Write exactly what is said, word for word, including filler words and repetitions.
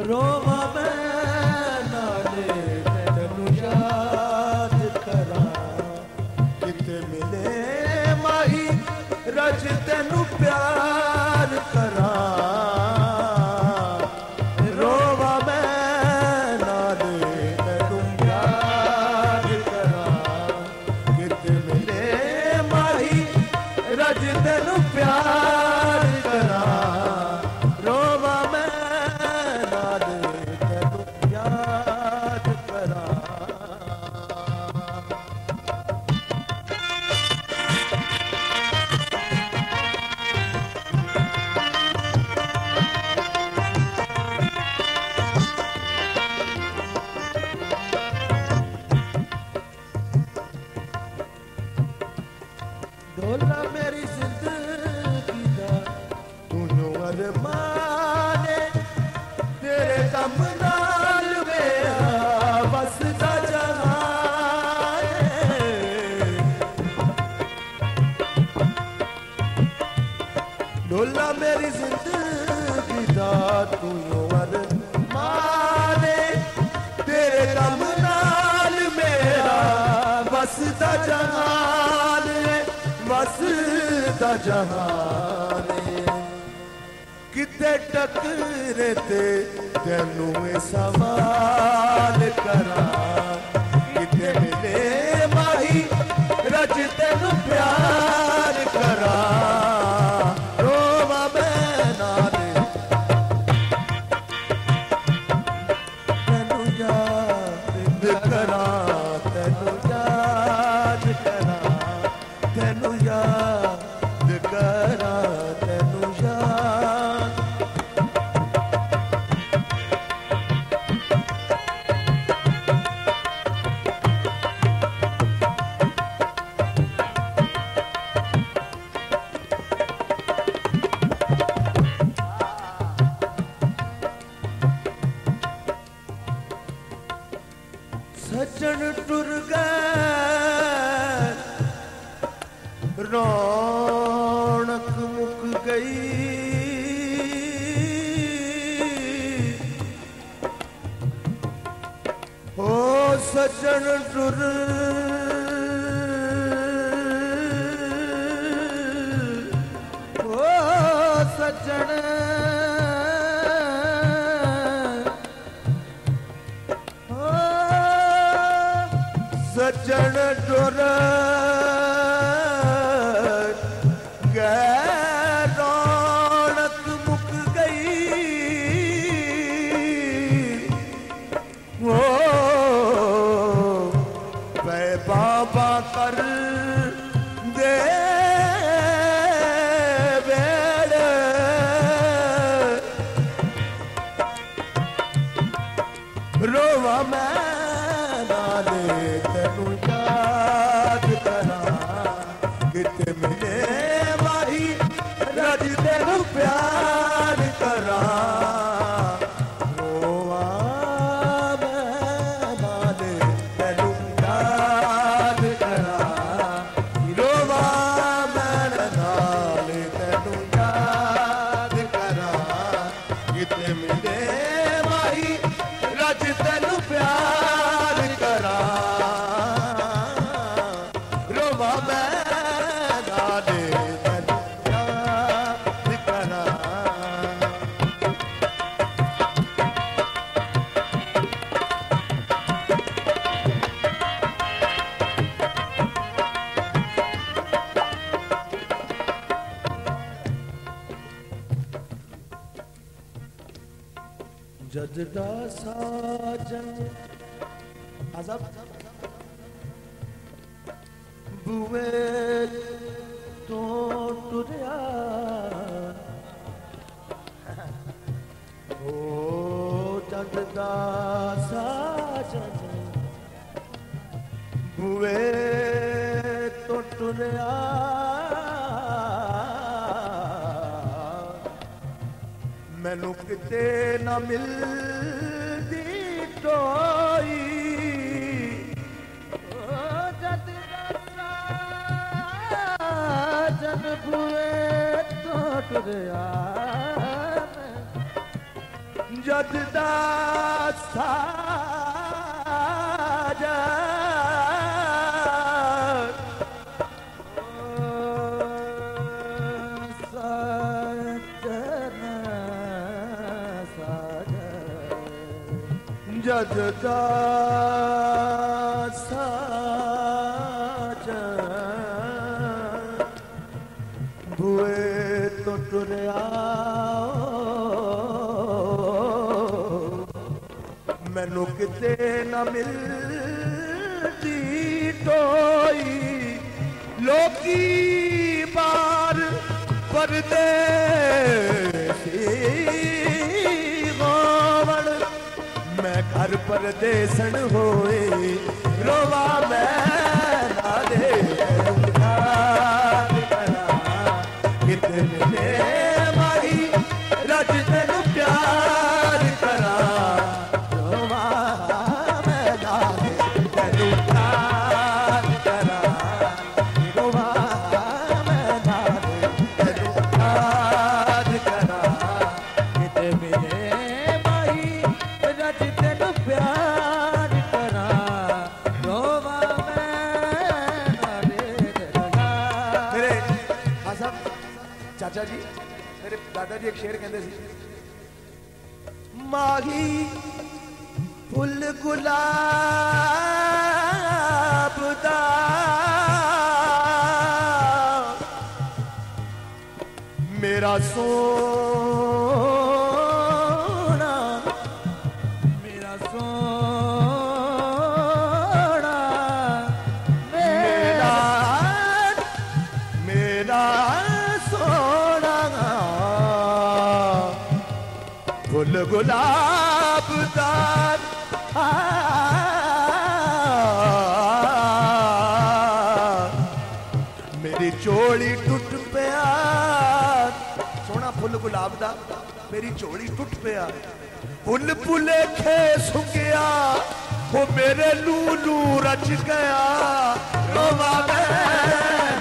रोवा मैं नाले तेनू याद करा किते मिले माही रज तेनू प्यार करा रोवा मैं नाले तेनू याद करा किते मिले माही रज तेनू प्यार करा रोवा मैं नाले तेनू याद करा ढोला मेरी जिंदगी दा तू जो अरमाने तेरे कम नाल मेरा बसदा जहान ढोला मेरी जिंदगी दा तू जो अरमाने तेरे कम नाल मेरा बसदा जहान बसदा जहान किते टकरे ते तेनू सवाल करा किते मिले माही रज तेनू प्यार करा रोवा मैं नाले तेनू याद करा तेनू याद करा तेनू याद करा तेनू याद सज्जन टुर गए रौनक मुक गई हो सज्जन टुर हो सज्जन हो सज्जन टुर रौनक मुक गई वो वे बाबा कर दे बेड़े रोवा मैं नाले तेनू याद करा किते मिले माही रज तेनू प्यार करा रोवा मैं नाले तेनू याद करा रोवा मैं नाले तेनू याद करा किते मिले माही रज तेनू प्यार करा रोवा मैं नाले तेनू याद करा जददा साजन अजब बुए तो टुरिया ओ जददा साजन बुए तो टुरिया मैनू किते ना मिलदी टोई जद जन बुए तो टुरिया जद दा साजा जद दा साजा भुए तो टुरिया मैनू किते न मिलदी टोई लोकी बार परदेसी गोवण मैं घर परदेसन होए रोवा मैं ना दे कितने माही रज तेन प्यार करा रोवा मैं ना दे तेन प्यार करा रोवा मैं ना दे तेन प्यार करा कितने माही रज तेन प्यार करा रोवा मैं ना दे मेरे आसम चाचा जी मेरे दादाजी एक शेर कहते सी माही फुल गुलाब दा मेरा सोना मेरा सोना मेरा मेरा फुल गुलाब दार मेरी चोली टुट पिया सोना फुल गुलाब दा मेरी चोली टुट पिया फुल फुले खे सुकिया वो मेरे लूलू रच गया रोवा मैं